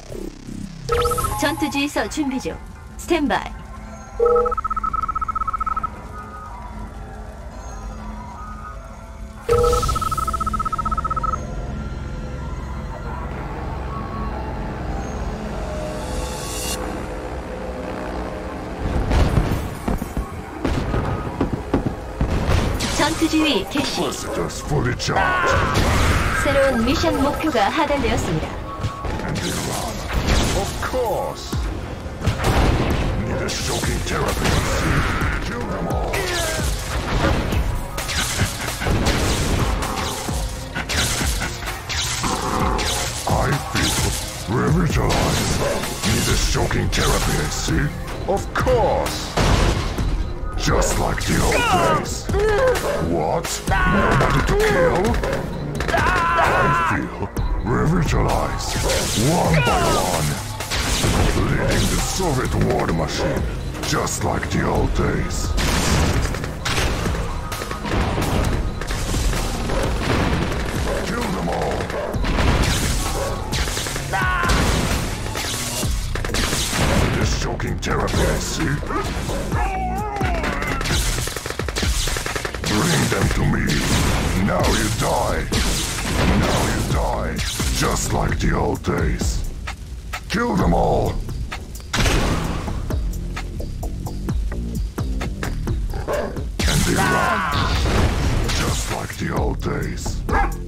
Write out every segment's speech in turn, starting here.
전투지휘서 준비 중. 스탠바이. 전투지휘 개시. 새로운 미션 목표가 하달되었습니다. Of course. Need a shocking therapy. Kill them all. I feel revitalized. Need a shocking therapy, I see. Of course. Just like the old days. What? Nobody to kill? I feel revitalized, one by one, leading the Soviet war machine, just like the old days. Kill them all. This shocking therapy, I see. Bring them to me. Now you die. Now you die, just like the old days. Kill them all! And they run, just like the old days.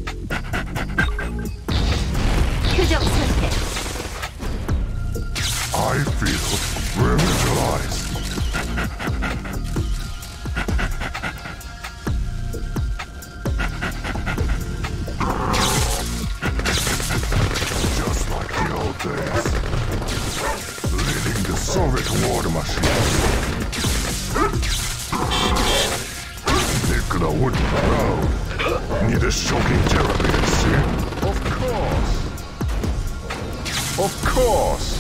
표적 선택. I feel revitalized. Leading the Soviet war machine. Nikola would be proud. Need a shocking therapy, I see. Of course. Of course.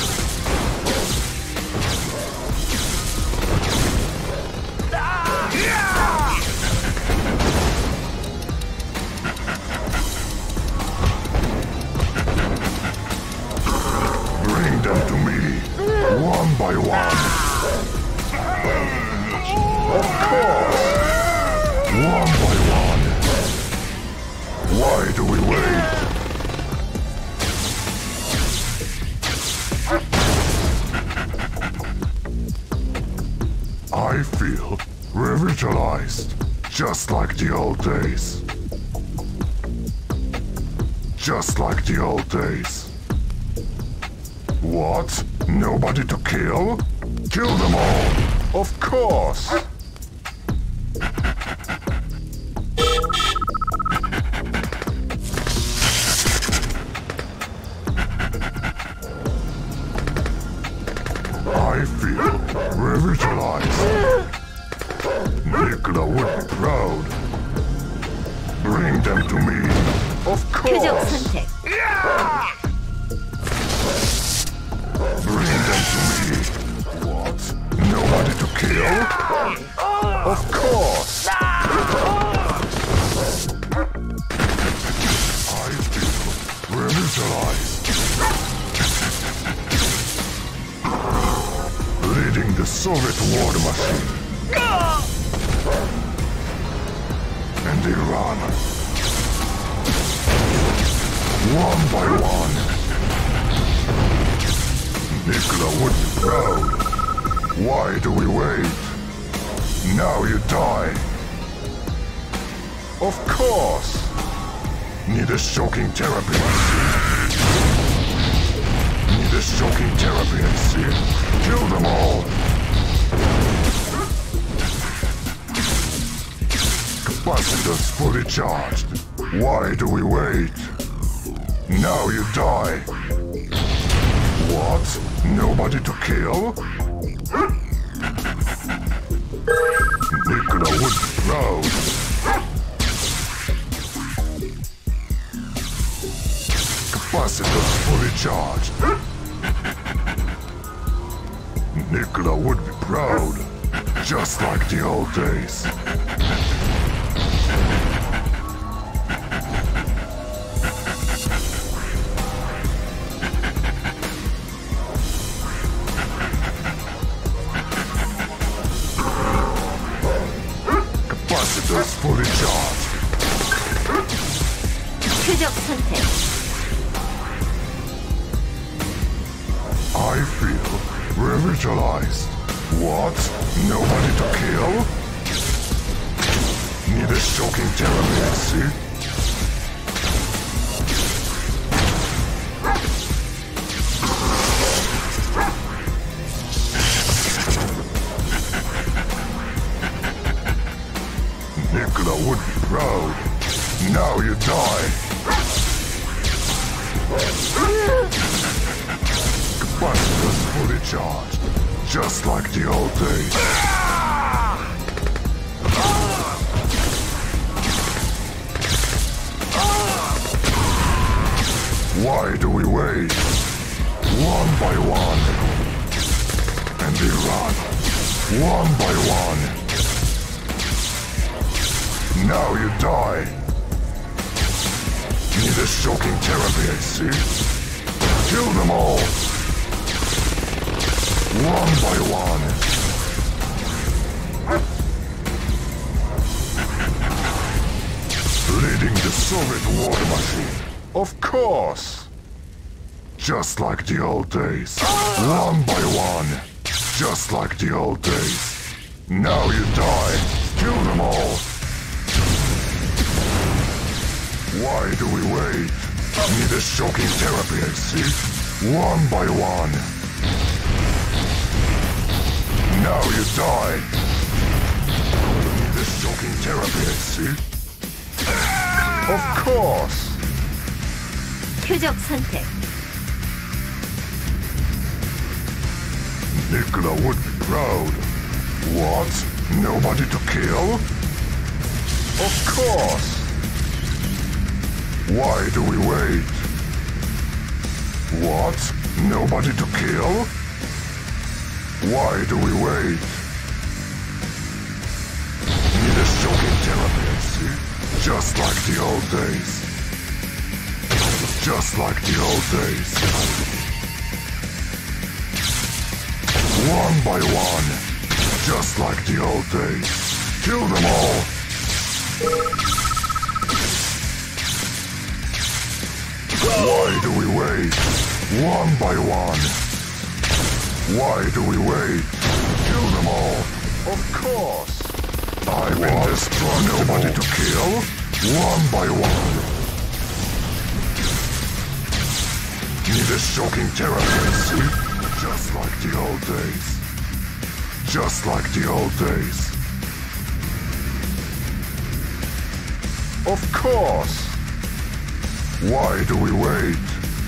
Bring them to me, one by one. Of course. One by one. Why do we wait? I feel revitalized, just like the old days. Just like the old days. What? Nobody to kill? Kill them all! Of course! I feel revitalized. Nikola would be proud. Bring them to me. Of 표적 course! 선택. Bring them to me. What? Nobody to kill? Of course! I feel revitalized. Leading the Soviet war machine. And they run. One by one. Nikola would be proud. Why do we wait? Now you die. Of course. Need a shocking therapy. Need a shocking therapy, I see. Kill them all. Capacitors fully charged. Why do we wait? Now you die. What? Nobody to kill? Nikola would be proud. Capacitors fully charged. Nikola would be proud. Just like the old days. 표적 선택. I feel revitalized. What? Nobody to kill? Need a shocking therapy, I see. Nikola would be proud. Now you die. Capacitors fully charged, just like the old days. Why do we wait? One by one. And they run. One by one. Now you die. Need a shocking therapy, I see. Kill them all. One by one. Leading the Soviet war machine. Of course. Just like the old days. One by one. Just like the old days. Now you die. Kill them all. Why do we wait? Need a shocking therapy, I see. One by one. Now you die. Need a shocking therapy, I see. Of course. 표적 선택. Nikola would be proud. What? Nobody to kill? Of course. Why do we wait? What? Nobody to kill? Why do we wait? Need a shocking therapy, I see. Just like the old days. Just like the old days. One by one. Just like the old days. Kill them all. Why do we wait? One by one. Why do we wait? Kill them all. Of course. I'm indestructible. Nobody to kill. One by one. Need a shocking therapy, see? Just like the old days. Just like the old days. Of course. Why do we wait?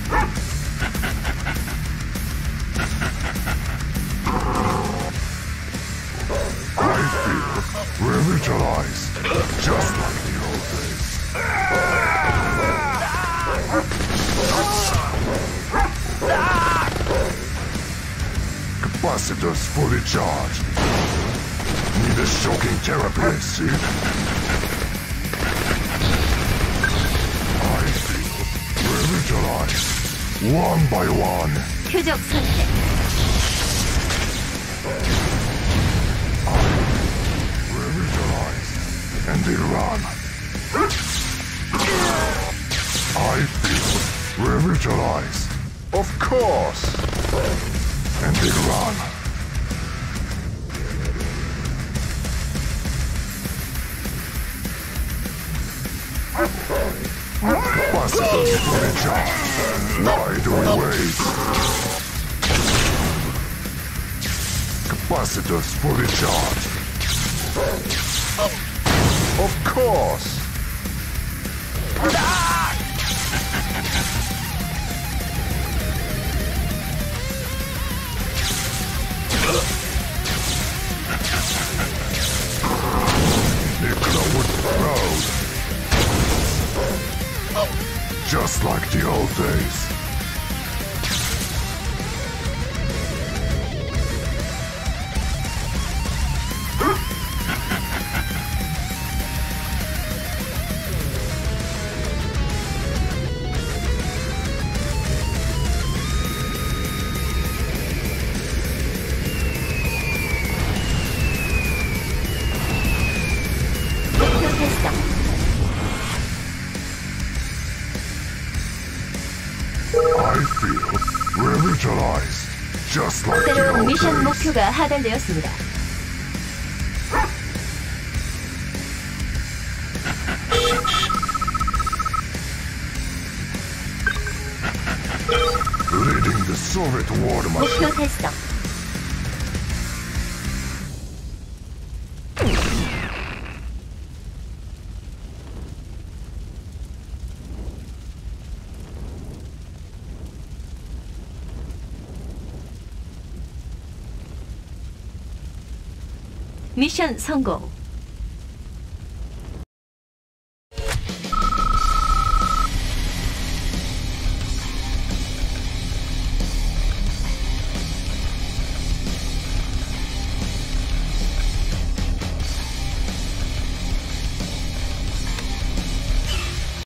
I feel revitalized, just like the old days. Capacitors fully charged. Need a shocking therapy, I see. I feel revitalized, one by one. 표적 선택. And they run. I feel revitalized. Of course. And they run. Capacitors fully charged. Why do we wait? Capacitors fully charged. Of course! Nikola would be proud. Just like the old days. I feel revitalized, just like the 새로운 old 미션 days. 목표가 하달되었습니다. Leading the Soviet war machine. 목표 달성. 미션 성공.